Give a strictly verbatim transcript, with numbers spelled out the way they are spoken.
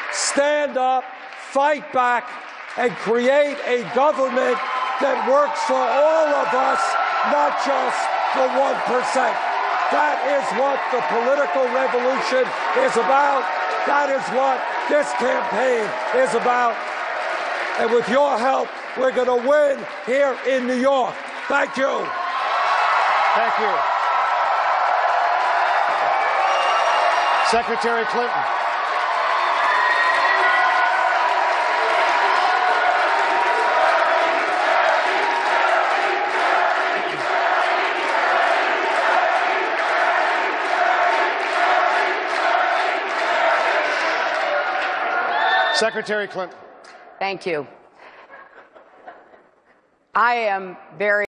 stand up, fight back, and create a government that works for all of us, not just for one percent. That is what the political revolution is about. That is what this campaign is about. And with your help, we're going to win here in New York. Thank you. Thank you. Secretary Clinton. Secretary Clinton. Thank you. I am very